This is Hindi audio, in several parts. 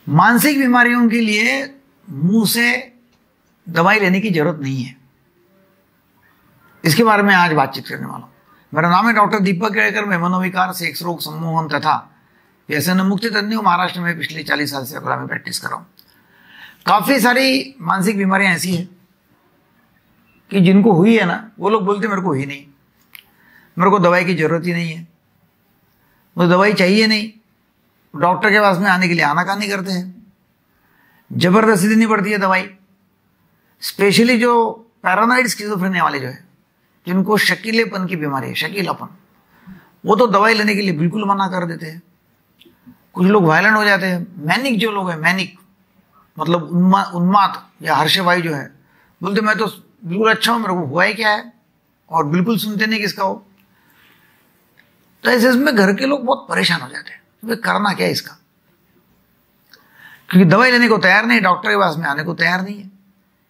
मानसिक बीमारियों के लिए मुंह से दवाई लेने की जरूरत नहीं है। इसके बारे में आज बातचीत करने वाला हूं। मेरा नाम है डॉक्टर दीपक केड़कर। मैं मनोविकार, सेक्स रोग, सम्मोहन तथा व्यसन मुक्ति तज्ञ हूं। महाराष्ट्र में पिछले 40 साल से अकोला में प्रैक्टिस कर रहा हूं। काफी सारी मानसिक बीमारियां ऐसी है कि जिनको हुई है ना, वो लोग बोलते मेरे को हुई नहीं, मेरे को दवाई की जरूरत ही नहीं है, मुझे दवाई चाहिए नहीं। डॉक्टर के पास में आने के लिए आनाकानी करते हैं, जबरदस्ती देनी पड़ती है दवाई। स्पेशली जो पैरानॉइड स्किज़ोफ्रेनिया वाले जो है, जिनको शकीलेपन की बीमारी है, शकीलापन, वो तो दवाई लेने के लिए बिल्कुल मना कर देते हैं। कुछ लोग वायलेंट हो जाते हैं। मैनिक जो लोग हैं, मैनिक मतलब उन्माद या हर्षवायु जो है, बोलते मैं तो बिल्कुल अच्छा हूं, मेरे को हुआ ही क्या है, और बिल्कुल सुनते नहीं किसका हो। तो ऐसे इसमें घर के लोग बहुत परेशान हो जाते हैं, तो करना क्या है इसका, क्योंकि दवाई लेने को तैयार नहीं, डॉक्टर के पास में आने को तैयार नहीं है।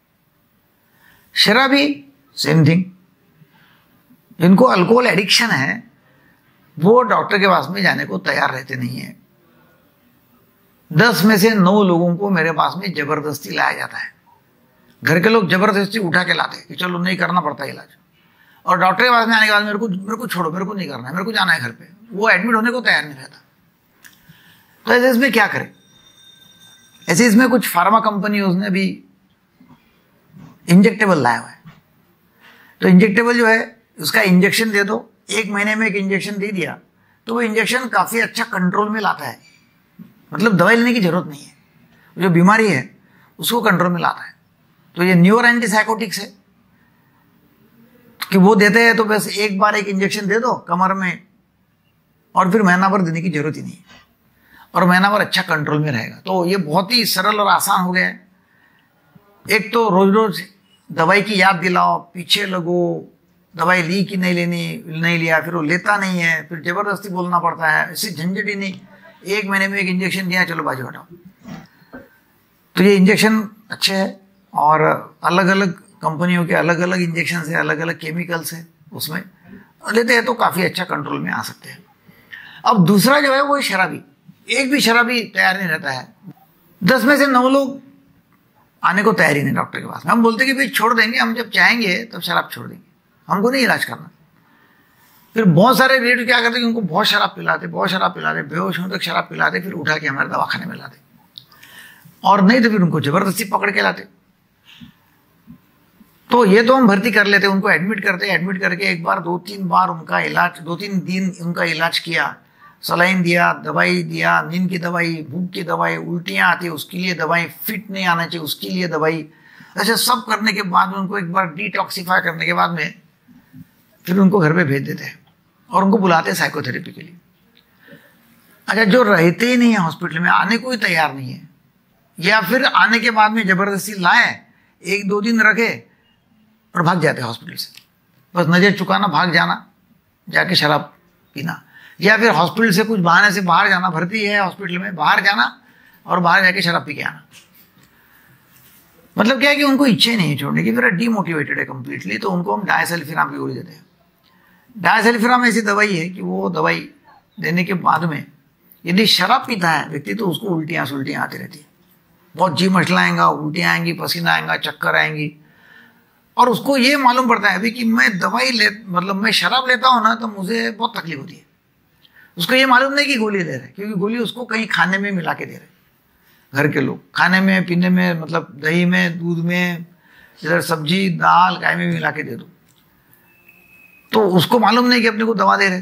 शराबी सेम थिंग, जिनको अल्कोहल एडिक्शन है, वो डॉक्टर के पास में जाने को तैयार रहते नहीं है। 10 में से 9 लोगों को मेरे पास में जबरदस्ती लाया जाता है। घर के लोग जबरदस्ती उठा के लाते कि चलो नहीं करना पड़ता इलाज, और डॉक्टर के पास में आने के बाद मेरे को छोड़ो, मेरे को नहीं करना है, मेरे को जाना है घर पे, वो एडमिट होने को तैयार नहीं रहता। तो ऐसे इसमें क्या करें? ऐसे इसमें कुछ फार्मा कंपनियों ने भी इंजेक्टेबल लाया हुआ है। तो इंजेक्टेबल जो है, उसका इंजेक्शन दे दो, 1 महीने में एक इंजेक्शन दे दिया तो वो इंजेक्शन काफी अच्छा कंट्रोल में लाता है। मतलब दवाई लेने की जरूरत नहीं है, जो बीमारी है उसको कंट्रोल में लाता है। तो ये न्यूरो एंटीसाइकोटिक्स है कि वो देते हैं तो बस एक बार एक इंजेक्शन दे दो कमर में, और फिर महीना भर देने की जरूरत ही नहीं है, और महीना भर अच्छा कंट्रोल में रहेगा। तो ये बहुत ही सरल और आसान हो गया है। एक तो रोज रोज दवाई की याद दिलाओ, पीछे लगो, दवाई ली कि नहीं लेनी, नहीं लिया, फिर वो लेता नहीं है, फिर जबरदस्ती बोलना पड़ता है। इससे झंझट ही नहीं, 1 महीने में एक इंजेक्शन दिया, चलो बाजू हटाओ। तो ये इंजेक्शन अच्छे हैं, और अलग अलग कंपनियों के अलग अलग इंजेक्शन है, अलग अलग केमिकल्स है, उसमें लेते हैं तो काफी अच्छा कंट्रोल में आ सकते हैं। अब दूसरा जो है वो शराबी। एक भी शराबी तैयार नहीं रहता है। 10 में से 9 लोग आने को तैयार ही नहीं डॉक्टर के पास। हम बोलते कि भाई छोड़ देंगे, हम जब चाहेंगे तब शराब छोड़ देंगे, हमको नहीं इलाज करना। फिर बहुत सारे रिलेटिव क्या करते हैं कि उनको बहुत शराब पिलाते, बेहोश होने तक शराब पिलाते, फिर उठा के हमारे दवाखाने में लाते, और नहीं तो फिर उनको जबरदस्ती पकड़ के लाते। तो ये तो हम भर्ती कर लेते, उनको एडमिट करते, एडमिट करके एक बार 2-3 बार उनका इलाज, 2-3 दिन उनका इलाज किया, सलाइन दिया, दवाई दिया, नींद की दवाई, भूख की दवाई, उल्टियाँ आती उसके लिए दवाई, फिट नहीं आना चाहिए उसके लिए दवाई। ऐसे सब करने के बाद में उनको एक बार डिटॉक्सिफाई करने के बाद में फिर उनको घर पे भेज देते हैं, और उनको बुलाते हैं साइकोथेरेपी के लिए। अच्छा, जो रहते ही नहीं है हॉस्पिटल में, आने को ही तैयार नहीं है, या फिर आने के बाद में जबरदस्ती लाए, 1-2 दिन रखे और भाग जाते हैं हॉस्पिटल से, बस नजर चुकाना, भाग जाना, जाके शराब पीना, या फिर हॉस्पिटल से कुछ बहाने से बाहर जाना, भर्ती है हॉस्पिटल में, बाहर जाना और बाहर जाके शराब पी के आना। मतलब क्या है कि उनको इच्छा ही नहीं है छोड़ने की, फिर डीमोटिवेटेड है कंप्लीटली। तो उनको हम डायसल्फिराम की गोली देते हैं। डायसल्फिराम ऐसी दवाई है कि वो दवाई देने के बाद में यदि शराब पीता है व्यक्ति, तो उसको उल्टियाँ सुल्टियाँ आती रहती है, बहुत जी मचलाएंगा, उल्टियाँ आएंगी, पसीना आएगा, चक्कर आएंगी, और उसको ये मालूम पड़ता है अभी कि मैं दवाई मैं शराब लेता हूँ ना तो मुझे बहुत तकलीफ होती है। उसको ये मालूम नहीं कि गोली ले रहे, क्योंकि गोली उसको कहीं खाने में मिला के दे रहे, घर के लोग खाने में, पीने में, मतलब दही में, दूध में, इधर सब्जी दाल काय में मिला के दे दो, तो उसको मालूम नहीं कि अपने को दवा दे रहे।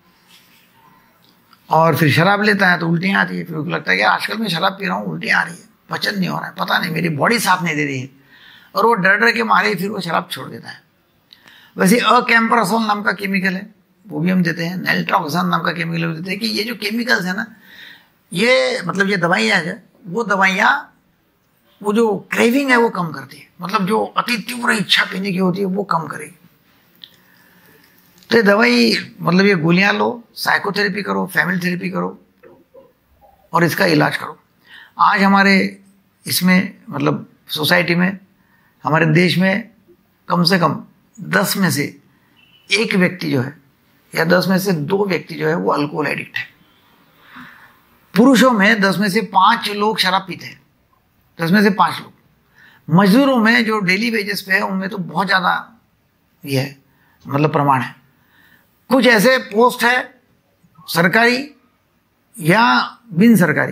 और फिर शराब लेता है तो उल्टियाँ आती है, फिर उसको लगता है कि आजकल मैं शराब पी रहा हूँ, उल्टियाँ आ रही है, पचन नहीं हो रहा है, पता नहीं मेरी बॉडी साथ नहीं दे रही है, और वो डर डर के मारे फिर वो शराब छोड़ देता है। वैसे अकैम्परासोल नाम का केमिकल है, वो भी हम देते हैं। नैल्ट्रोक्सान नाम का केमिकल देते हैं कि ये जो केमिकल्स है ना, ये मतलब ये दवाइयाँ है, वो दवाइयाँ वो जो क्रेविंग है वो कम करती है, मतलब जो अति तीव्र इच्छा पीने की होती है वो कम करेगी। तो ये दवाई मतलब ये गोलियां लो, साइकोथेरेपी करो, फैमिली थेरेपी करो, और इसका इलाज करो। आज हमारे इसमें मतलब सोसाइटी में, हमारे देश में कम से कम 10 में से 1 व्यक्ति जो है, या 10 में से 2 व्यक्ति जो है वो अल्कोहल एडिक्ट है, पुरुषों में 10 में से 5 लोग शराब पीते हैं, 10 में से 5 लोग। मजदूरों में जो डेली वेजेस पे है उनमें तो बहुत ज़्यादा ये है, मतलब प्रमाण है। कुछ ऐसे पोस्ट है सरकारी या बिन सरकारी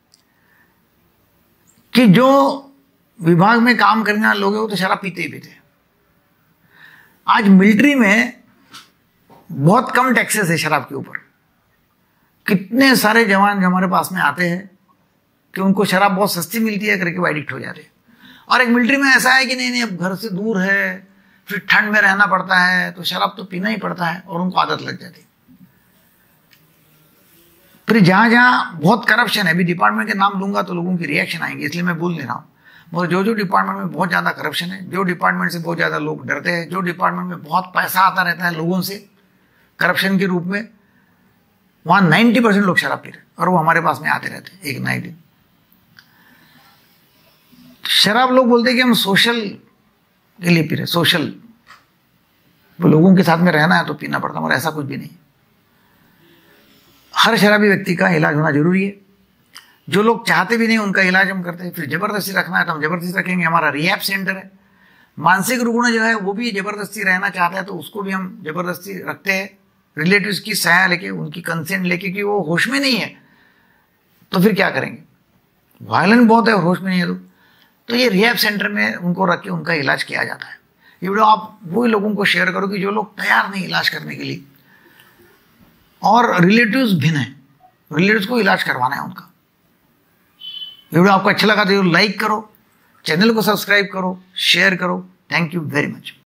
कि जो विभाग में काम करने वाले लोग हैं वो तो शराब पीते ही पीते हैं। आज मिलिट्री में बहुत कम टैक्सेस है शराब के ऊपर। कितने सारे जवान जो हमारे पास में आते हैं कि उनको शराब बहुत सस्ती मिलती है करके वो एडिक्ट हो जाते हैं। और एक मिलिट्री में ऐसा है कि नहीं अब घर से दूर है, फिर ठंड में रहना पड़ता है, तो शराब तो पीना ही पड़ता है और उनको आदत लग जाती है। फिर जहां जहां बहुत करप्शन है, अभी डिपार्टमेंट के नाम लूंगा तो लोगों की रिएक्शन आएंगे, इसलिए मैं बोल नहीं रहा हूं। मगर जो डिपार्टमेंट में बहुत ज्यादा करप्शन है, जो डिपार्टमेंट से बहुत ज्यादा लोग डरते हैं, जो डिपार्टमेंट में बहुत पैसा आता रहता है लोगों से करप्शन के रूप में, वहां 90% लोग शराब पी रहे और वो हमारे पास में आते रहते हैं एक ना एक दिन। शराब लोग बोलते हैं कि हम सोशल के लिए पी रहे, सोशल, वो लोगों के साथ में रहना है तो पीना पड़ता है, और ऐसा कुछ भी नहीं। हर शराबी व्यक्ति का इलाज होना जरूरी है। जो लोग चाहते भी नहीं उनका इलाज हम करते हैं। फिर जबरदस्ती रखना है तो हम जबरदस्ती रखेंगे। हमारा रिहैब सेंटर है। मानसिक रुग्ण जो है वो भी जबरदस्ती रहना चाहता है तो उसको भी हम जबरदस्ती रखते हैं, रिलेटिव्स की सहायता लेके, उनकी कंसेंट लेके कि वो होश में नहीं है तो फिर क्या करेंगे। वायलेंट बहुत है, होश में नहीं है तो ये रिहैब सेंटर में उनको रख के उनका इलाज किया जाता है। ये वीडियो आप वही लोगों को शेयर करो कि जो लोग तैयार नहीं इलाज करने के लिए, और रिलेटिव्स भिन्न है, रिलेटिव्स को इलाज करवाना है उनका। वीडियो आपको अच्छा लगा तो लाइक करो, चैनल को सब्सक्राइब करो, शेयर करो। Thank you very much.